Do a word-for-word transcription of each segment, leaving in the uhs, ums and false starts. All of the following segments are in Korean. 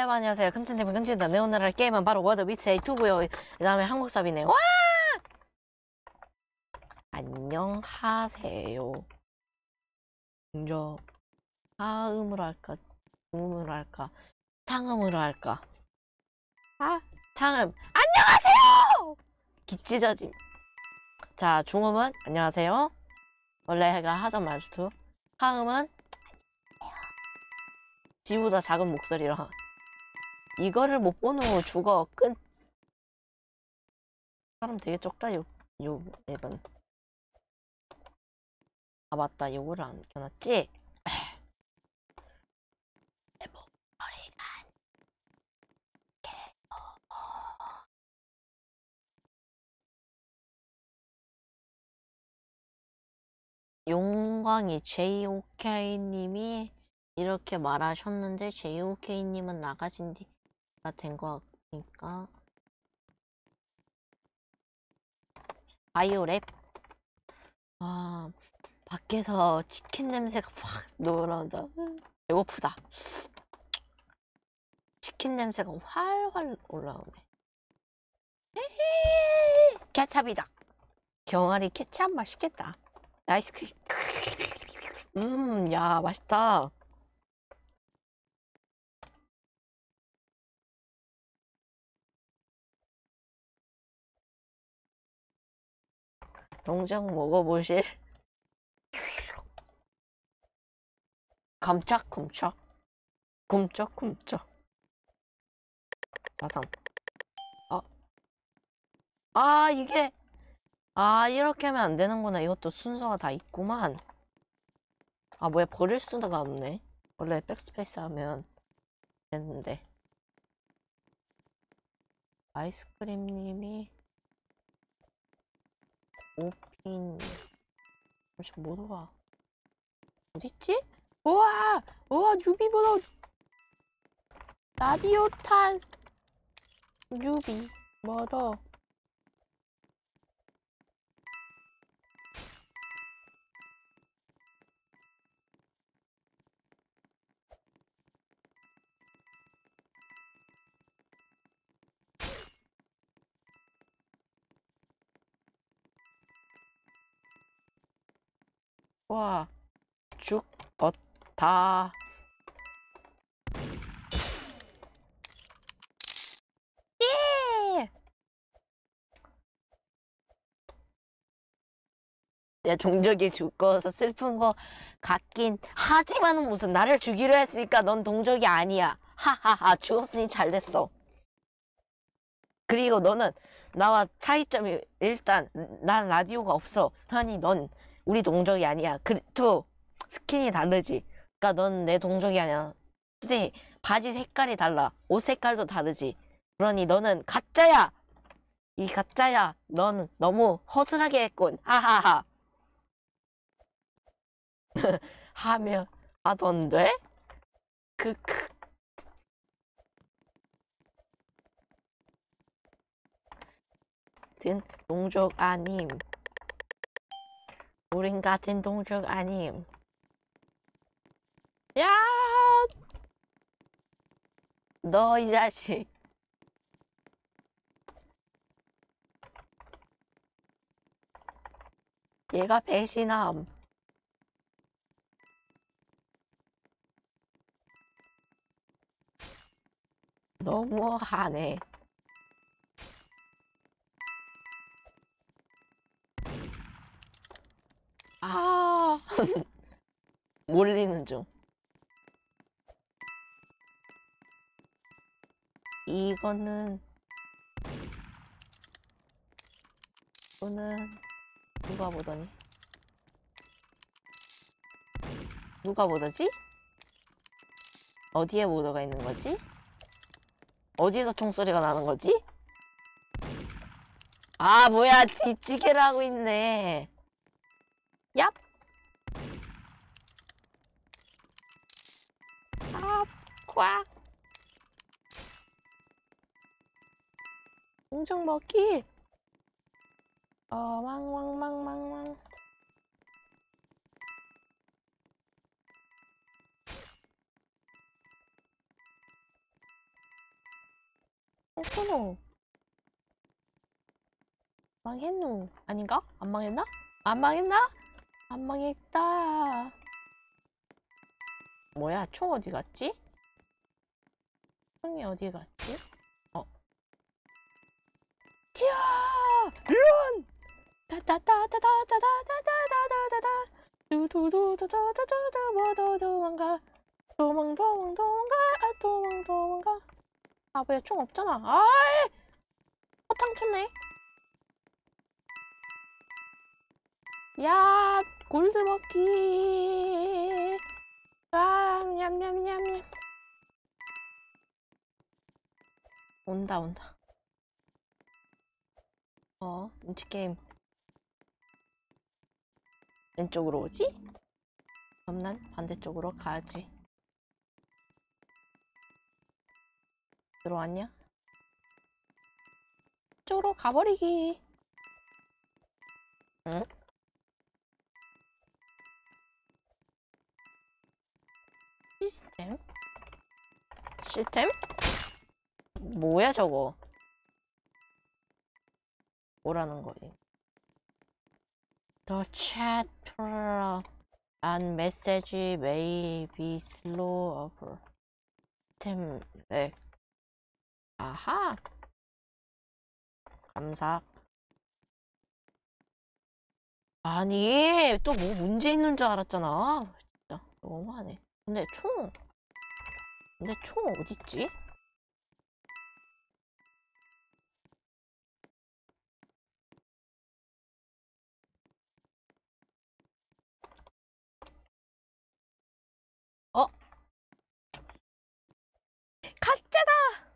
여러분 안녕하세요. 큰친님은 큰친다. 네, 오늘 할 게임은 바로 워드 미스테이 투고요. 그 다음에 한국 서비네요. 와! 안녕하세요. 먼저 하음으로 할까? 중음으로 할까? 상음으로 할까? 아, 상음. 안녕하세요! 기찌저짐. 자, 중음은 안녕하세요. 원래 해가 하던 말투. 하음은 지보다 작은 목소리로. 이거를 못 보는 후 죽어. 끝. 사람 되게 적다, 요, 요 앱은. 아, 맞다. 요거를 안 켜놨지? 용광이 제이오케이님이 이렇게 말하셨는데 제이오케이님은 나가신 뒤가 된 거 같으니까 바이오랩. 아, 밖에서 치킨 냄새가 확 놀아온다. 배고프다. 치킨 냄새가 활활 올라오네. 케찹이다. 경아리 케찹 맛있겠다. 아이스크림. 음, 야, 맛있다. 동정 먹어보실? 깜짝깜짝. 깜짝깜짝. 자상. 아, 아, 이게. 아, 이렇게 하면 안 되는구나. 이것도 순서가 다 있구만. 아, 뭐야, 버릴 수가 없네. 원래 백스페이스 하면 되는데. 아이스크림님이 오핀. 잠시 뭐가 어딨지? 우와! 우와, 뉴비보다 라디오 탄 뉴비 뭐더. 와, 죽었다. 예! 내 동족이 죽어서 슬픈 거 같긴 하지만은 무슨 나를 죽이려 했으니까 넌 동족이 아니야. 하하하, 죽었으니 잘 됐어. 그리고 너는 나와 차이점이 일단 난 라디오가 없어. 아니 넌 우리 동족이 아니야. 그리고 스킨이 다르지. 그러니까 넌 내 동족이 아니야. 근데 바지 색깔이 달라. 옷 색깔도 다르지. 그러니 너는 가짜야. 이 가짜야. 넌 너무 허술하게 했군. 하하하. 하면 하던데? 크크. 같은 동족 아님. 우린 같은 동족 아님. 야! 너 이 자식. 얘가 배신함. 너무하네. 아, 몰리는 중. 이거는, 이거는, 누가 보더니? 누가 보더지? 어디에 보더가 있는 거지? 어디에서 총소리가 나는 거지? 아, 뭐야, 뒤치기를 하고 있네. 얍! 아, 꽉! 공정 먹기! 어, 왕왕왕왕왕. 똥소노. 망했노. 아닌가? 안 망했나? 안 망했나? 안 망했다. 뭐야, 총 어디 갔지? 총이 어디 갔지? 어. 튀어! 런! 따따따따따따따따따따따따 두두두두두두두두 모두 도망가 도망 도망 도망가 아 도망 도망가 아 뭐야 총 없잖아 아이 허탕 쳤네 야 골드 먹기 아 냠냠냠냠 온다 온다 어 눈치 게임 왼쪽으로 오지? 그럼 난 반대쪽으로 가야지 들어왔냐? 이쪽으로 가버리기 응? 시스템? 시스템? 뭐야 저거 뭐라는 거지? The chat and message may be slower. 시스템 렉 아하 감사 아니 또 뭐 문제 있는 줄 알았잖아 진짜 너무하네 근데 총 근데 총 어딨지? 어? 가짜다!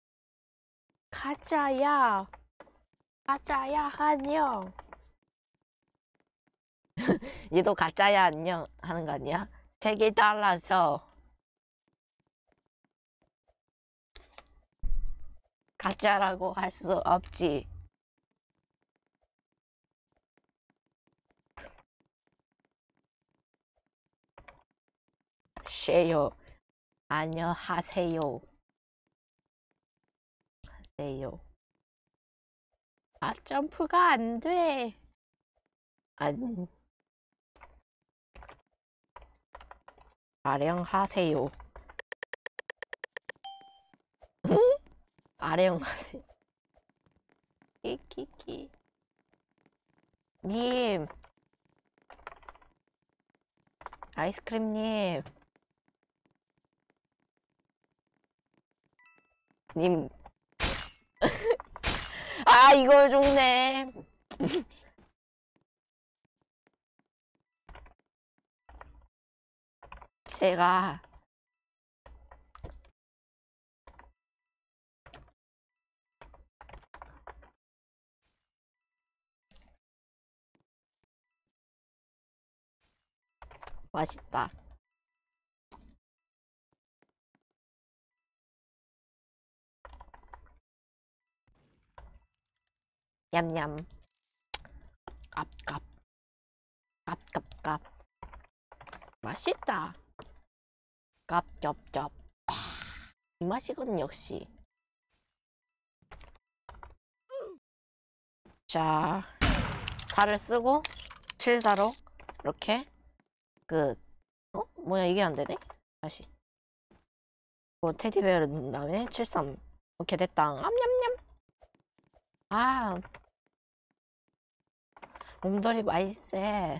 가짜야 가짜야 안녕 얘도 가짜야 안녕 하는 거 아니야? 세 개 달라서 가짜라고 할 수 없지 쉐요 안녕하세요 하세요 아 점프가 안돼 안 아령하세요 응? 아령하세요 키키키 님 아이스크림님 님 아 이걸 죽네 제가 맛있다 냠냠 깝깝 깝깝깝 맛있다 깝쩝쩝 이 맛이군 역시 자 살을 쓰고 칠사로 이렇게 그 어? 뭐야 이게 안되네 다시 뭐 테디베어를 넣은 다음에 칠삼 이렇게 됐다 암냠냠 아 몸돌이 맛있어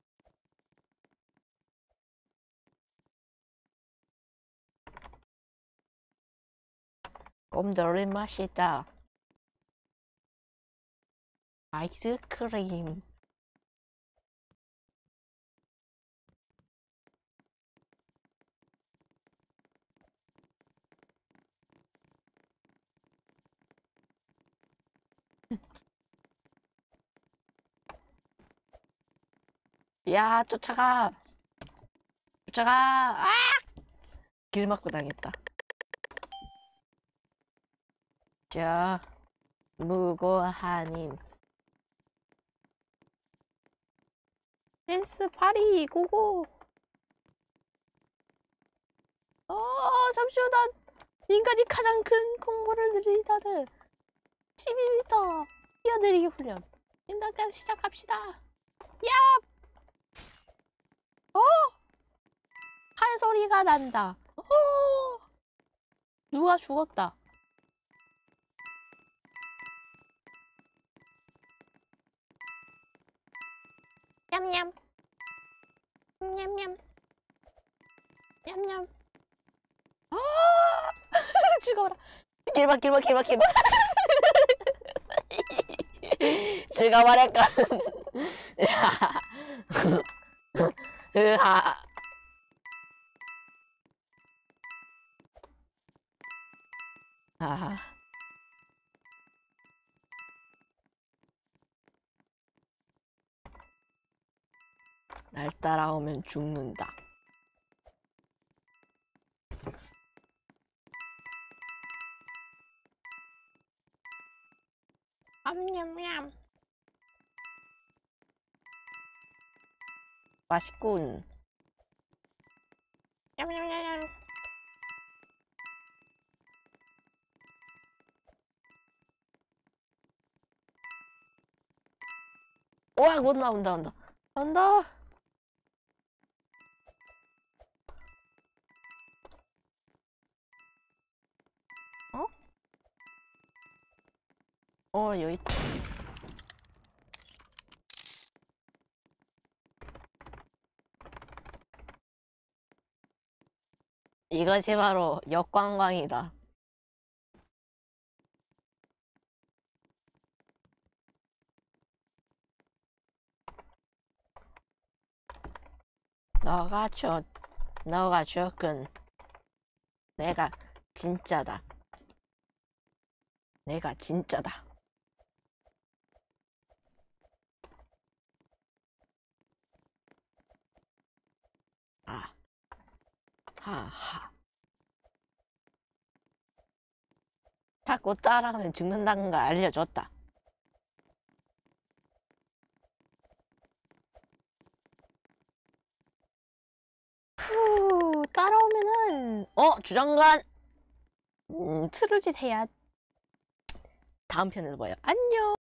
몸돌이 맛있다 아이스크림 야 쫓아가 쫓아가 아! 길 막고 당했다 자 무고하님 댄스 파리 고고 어 잠시만 나 인간이 가장 큰 공부를 늘리자는 십이 미터 뛰어내리기 훈련. 임당까지 시작합시다. 야! 어? 칼 소리가 난다. 어? 누가 죽었다. 냠냠. 냠냠. 냠냠. 아! 죽어라. 길막 길막 길막 길막. 죽어버렸건. 으하. 아. 날 따라오면 죽는다. 암냠냠. 맛있군. 냠냠냠냠. 와, 온다, 온다, 온다. 온다. 어? 어, 여기 있다. 이것이 바로 역관광이다. 너가 저, 너가 조금 내가 진짜다. 내가 진짜다. 아, 하하. 자꾸 따라하면 죽는다는 걸 알려줬다. 후, 따라오면은, 어, 주장관! 음, 트루짓 해야 다음 편에서 봐요. 안녕!